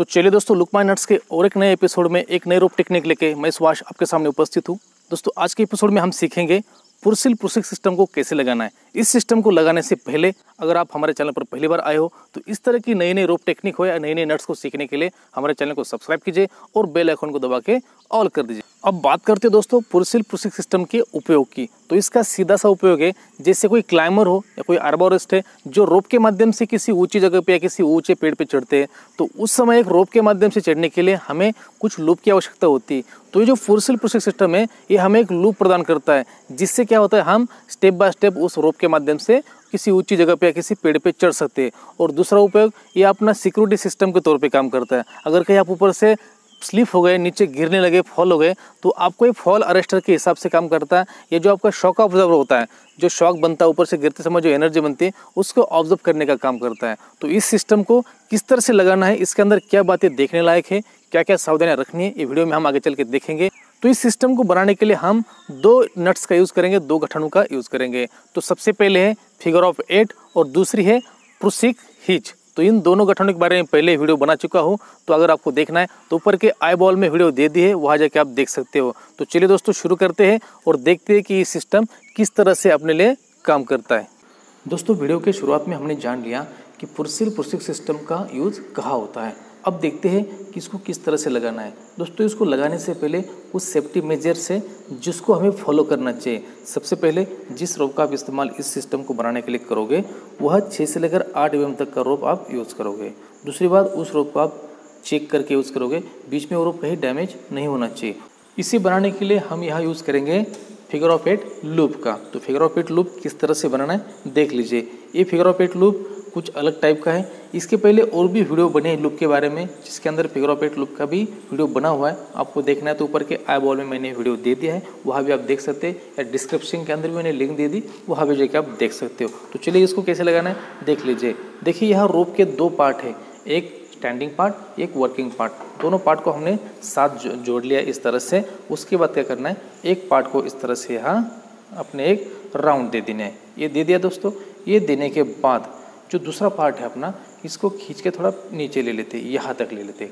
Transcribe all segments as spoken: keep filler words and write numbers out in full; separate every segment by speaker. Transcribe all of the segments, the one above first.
Speaker 1: चलिए दोस्तों, look my nuts के और एक नए एपिसोड में एक नए रोप टेक्निक लेके मैं सुभाष आपके सामने उपस्थित हूँ। दोस्तों, आज के एपिसोड में हम सीखेंगे पुरसिल पुरसिक सिस्टम को कैसे लगाना है। इस सिस्टम को लगाने से पहले अगर आप हमारे चैनल पर पहली बार आए हो तो इस तरह की नई नई रोप टेक्निक हो या नए नए नट्स को सीखने के लिए हमारे चैनल को सब्सक्राइब कीजिए और बेल आइकन को दबा के ऑल कर दीजिए। अब बात करते हैं दोस्तों पुरसिल पुरसिक सिस्टम के उपयोग की। तो इसका सीधा सा उपयोग है, जैसे कोई क्लाइंबर हो या कोई आर्बोरिस्ट है जो रोप के माध्यम से किसी ऊंची जगह पे या किसी ऊंचे पेड़ पे चढ़ते हैं, तो उस समय एक रोप के माध्यम से चढ़ने के लिए हमें कुछ लूप की आवश्यकता होती है। तो ये जो पुरसिल पुरसिक सिस्टम है ये हमें एक लूप प्रदान करता है, जिससे क्या होता है हम स्टेप बाय स्टेप उस रोप के माध्यम से किसी ऊंची जगह पे या किसी पेड़ पे चढ़ सकते हैं। और दूसरा उपयोग ये अपना सिक्योरिटी सिस्टम के तौर पे काम करता है। अगर कहीं आप ऊपर से स्लिप हो गए, नीचे गिरने लगे, फॉल हो गए, तो आपको ये फॉल अरेस्टर के हिसाब से काम करता है। ये जो आपका शॉक ऑब्जर्वर होता है, जो शॉक बनता है ऊपर से गिरते समय जो एनर्जी बनती है उसको ऑब्जर्व करने का काम करता है। तो इस सिस्टम को किस तरह से लगाना है, इसके अंदर क्या बातें देखने लायक है, क्या क्या सावधानियां रखनी है, ये वीडियो में हम आगे चल के देखेंगे। तो इस सिस्टम को बनाने के लिए हम दो नट्स का यूज़ करेंगे, दो गठनों का यूज़ करेंगे। तो सबसे पहले है फिगर ऑफ एट और दूसरी है पुरसिक हिच। तो इन दोनों गठनों के बारे में पहले वीडियो बना चुका हूँ, तो अगर आपको देखना है तो ऊपर के आई बॉल में वीडियो दे दी है, वहाँ जाके आप देख सकते हो। तो चलिए दोस्तों शुरू करते हैं और देखते हैं कि ये सिस्टम किस तरह से अपने लिए काम करता है। दोस्तों, वीडियो के शुरुआत में हमने जान लिया कि पुरसिल पुरसिक सिस्टम का यूज़ कहाँ होता है। अब देखते हैं कि इसको किस तरह से लगाना है। दोस्तों, इसको लगाने से पहले कुछ सेफ्टी मेजर्स है जिसको हमें फॉलो करना चाहिए। सबसे पहले जिस रोप का आप इस्तेमाल इस सिस्टम को बनाने के लिए करोगे वह छः से लेकर आठ एम एम तक का रोप आप यूज़ करोगे। दूसरी बात, उस रोप को आप चेक करके यूज़ करोगे, बीच में वो रोप कहीं डैमेज नहीं होना चाहिए। इसे बनाने के लिए हम यहाँ यूज़ करेंगे फिगर ऑफ एट लूप का। तो फिगर ऑफ एट लूप किस तरह से बनाना है देख लीजिए। ये फिगर ऑफ एट लूप कुछ अलग टाइप का है। इसके पहले और भी वीडियो बने हैं लूप के बारे में, जिसके अंदर फिगर ऑफ एट लूप का भी वीडियो बना हुआ है। आपको देखना है तो ऊपर के आई बॉल में मैंने वीडियो दे दिया है, वहाँ भी आप देख सकते हैं, या डिस्क्रिप्शन के अंदर भी मैंने लिंक दे दी, वहाँ भी जाके आप देख सकते हो। तो चलिए इसको कैसे लगाना है देख लीजिए। देखिए यहाँ रोप के दो पार्ट है, एक स्टैंडिंग पार्ट, एक वर्किंग पार्ट। दोनों पार्ट को हमने साथ जो, जोड़ लिया इस तरह से। उसके बाद क्या करना है, एक पार्ट को इस तरह से यहाँ अपने एक राउंड दे देना है। ये दे दिया दोस्तों। ये देने के बाद जो दूसरा पार्ट है अपना, इसको खींच के थोड़ा नीचे ले लेते, यहाँ तक ले लेते।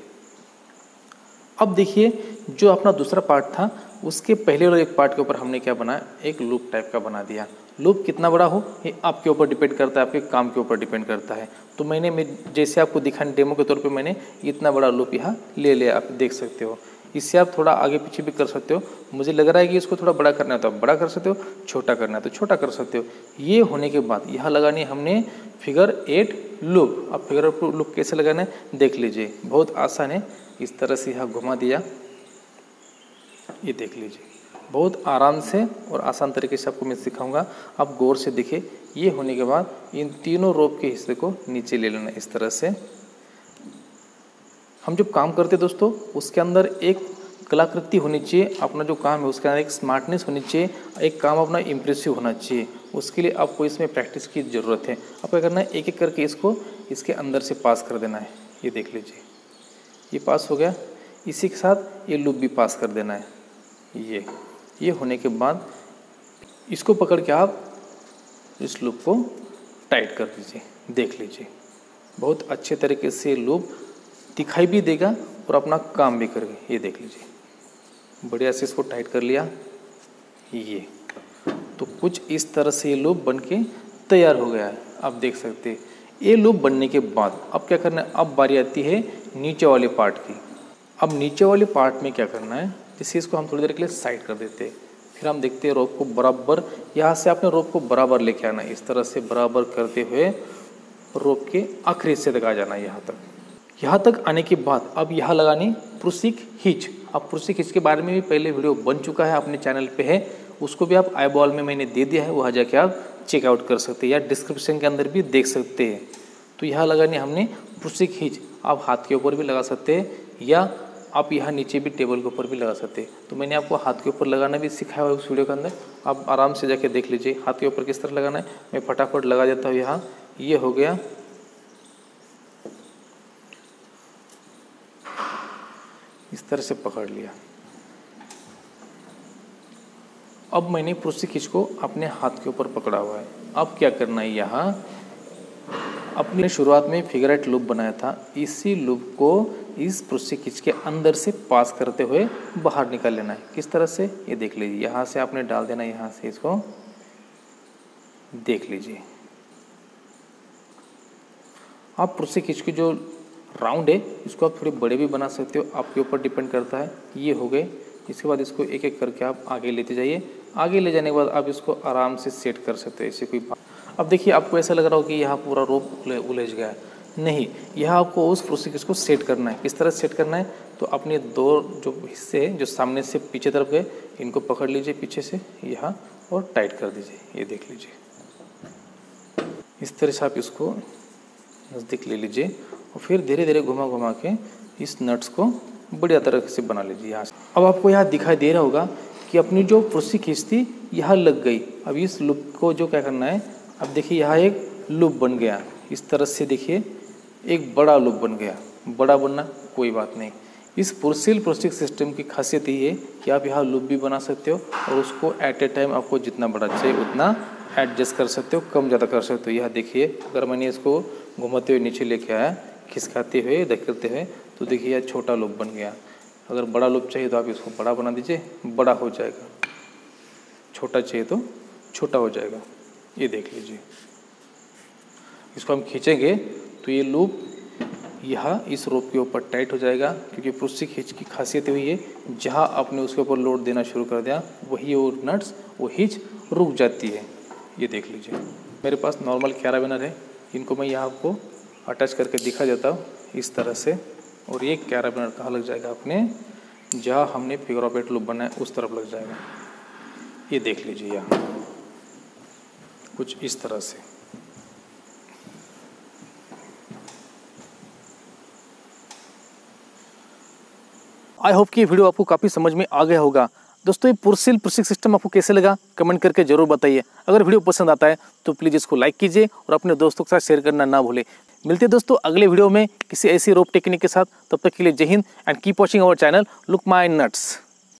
Speaker 1: अब देखिए जो अपना दूसरा पार्ट था उसके पहले वाले एक पार्ट के ऊपर हमने क्या बनाया, एक लूप टाइप का बना दिया। लूप कितना बड़ा हो ये आपके ऊपर डिपेंड करता है, आपके काम के ऊपर डिपेंड करता है। तो मैंने मैं जैसे आपको दिखाने डेमो के तौर पे मैंने इतना बड़ा लूप यहाँ ले लिया, आप देख सकते हो। इससे आप थोड़ा आगे पीछे भी कर सकते हो। मुझे लग रहा है कि इसको थोड़ा बड़ा करना है तो आप बड़ा कर सकते हो, छोटा करना है तो छोटा कर सकते हो। ये होने के बाद यहाँ लगानी है हमने फिगर एट लूप। अब फिगर एट लूप कैसे लगाना है देख लीजिए, बहुत आसान है। इस तरह से यहाँ घुमा दिया, ये देख लीजिए, बहुत आराम से और आसान तरीके से आपको मैं सिखाऊंगा, आप गौर से देखिए। ये होने के बाद इन तीनों रोप के हिस्से को नीचे ले लेना इस तरह से। हम जब काम करते दोस्तों उसके अंदर एक कलाकृति होनी चाहिए, अपना जो काम है उसके अंदर एक स्मार्टनेस होनी चाहिए, एक काम अपना इम्प्रेसिव होना चाहिए। उसके लिए आपको इसमें प्रैक्टिस की ज़रूरत है। आपको क्या करना है, एक एक करके इसको इसके अंदर से पास कर देना है। ये देख लीजिए, ये पास हो गया। इसी के साथ ये लूप भी पास कर देना है। ये ये होने के बाद इसको पकड़ के आप इस लूप को टाइट कर दीजिए। देख लीजिए, बहुत अच्छे तरीके से लूप दिखाई भी देगा और अपना काम भी करेगा। ये देख लीजिए, बढ़िया से इसको टाइट कर लिया। ये तो कुछ इस तरह से ये लूप बन के तैयार हो गया है, आप देख सकते हैं। ये लूप बनने के बाद अब क्या करना है, अब बारी आती है नीचे वाले पार्ट की। अब नीचे वाले पार्ट में क्या करना है, जैसे इसको हम थोड़ी देर के लिए साइड कर देते हैं। फिर हम देखते हैं रोप को बराबर, यहाँ से आपने रोप को बराबर लेके आना है, इस तरह से बराबर करते हुए रोप के आखिरी हिस्से तक आ जाना है। यहाँ तक यहाँ तक आने के बाद अब यहाँ लगानी पुरसिक हिच। अब पुरसिक हिच के बारे में भी पहले वीडियो बन चुका है, अपने चैनल पे है, उसको भी आप आई बॉल में मैंने दे दिया है, वहाँ जाके आप चेकआउट कर सकते हैं या डिस्क्रिप्शन के अंदर भी देख सकते हैं। तो यहाँ लगानी हमने पुरसिक हिच। आप हाथ के ऊपर भी लगा सकते हैं या आप यहाँ नीचे भी टेबल के ऊपर भी लगा सकते हैं। तो मैंने आपको हाथ के ऊपर लगाना भी सिखाया हुआ है उस वीडियो के अंदर, आप आराम से जाके देख लीजिए हाथ के ऊपर किस तरह लगाना है। मैं फटाफट लगा देता हूँ। यहाँ ये हो गया, इस तरह से पकड़ लिया। अब मैंने पुरसिक हिच को अपने हाथ के ऊपर पकड़ा हुआ है। अब क्या करना है, यहाँ अपने शुरुआत में फिगर एट लूप बनाया था, इसी लूप को इस पुरुषी खींच के अंदर से पास करते हुए बाहर निकाल लेना है। किस तरह से, ये देख लीजिए। यहाँ से आपने डाल देना, यहाँ से इसको देख लीजिए। आप पुरुषी खींच के जो राउंड है इसको आप थोड़े बड़े भी बना सकते हो, आपके ऊपर डिपेंड करता है। ये हो गए। इसके बाद इसको एक एक करके आप आगे लेते जाइए। आगे ले जाने के बाद आप इसको आराम से सेट कर सकते हो, ऐसे कोई बात। अब देखिए, आपको ऐसा लग रहा हो कि यहाँ पूरा रोप उलझ गया है, नहीं, यहाँ आपको उस पुरुषी खींच को सेट करना है। किस तरह सेट करना है, तो अपने दो जो हिस्से हैं जो सामने से पीछे तरफ गए, इनको पकड़ लीजिए पीछे से यहाँ और टाइट कर दीजिए। ये देख लीजिए, इस तरह से आप इसको नज़दीक ले लीजिए और फिर धीरे धीरे घुमा घुमा के इस नट्स को बढ़िया तरह से बना लीजिए यहाँ से। अब आपको यहाँ दिखाई दे रहा होगा कि अपनी जो पुरुषी खींच थी यहाँ लग गई। अब इस लूप को जो क्या करना है, अब देखिए यहाँ एक लूप बन गया। इस तरह से देखिए एक बड़ा लूप बन गया। बड़ा बनना कोई बात नहीं। इस पुरुषील पुरुषिक सिस्टम की खासियत ये है कि आप यहाँ लूप भी बना सकते हो और उसको एट ए टाइम आपको जितना बड़ा चाहिए उतना एडजस्ट कर सकते हो, कम ज़्यादा कर सकते हो। यहाँ देखिए, अगर मैंने इसको घुमाते हुए नीचे लेके आया, खिसकाते हुए धकेलते हुए, तो देखिए यह छोटा लूप बन गया। अगर बड़ा लूप चाहिए तो आप इसको बड़ा बना दीजिए, बड़ा हो जाएगा। छोटा चाहिए तो छोटा हो जाएगा। ये देख लीजिए। इसको हम खींचेंगे तो ये लूप यहाँ इस रोप के ऊपर टाइट हो जाएगा, क्योंकि पुरुषी खींच की खासियत हुई है, जहाँ आपने उसके ऊपर लोड देना शुरू कर दिया वही वो नट्स वो हिच रुक जाती है। ये देख लीजिए। मेरे पास नॉर्मल कैराबिनर है, इनको मैं यहाँ आपको अटैच करके दिखा देता हूँ इस तरह से। और ये कैराबिनर कहाँ लग जाएगा, अपने जहाँ हमने फिगर ऑफ एट लूप बनाया उस तरफ लग जाएगा। ये देख लीजिए यहाँ कुछ इस तरह से। आई होप कि ये वीडियो आपको काफ़ी समझ में आ गया होगा। दोस्तों, ये पुरुषील पुरुषिक सिस्टम आपको कैसे लगा कमेंट करके जरूर बताइए। अगर वीडियो पसंद आता है तो प्लीज़ इसको लाइक कीजिए और अपने दोस्तों के साथ शेयर करना ना भूलें। मिलते हैं दोस्तों अगले वीडियो में किसी ऐसी रोप टेक्निक के साथ। तब तक के लिए जय हिंद and keep watching our channel look my nuts.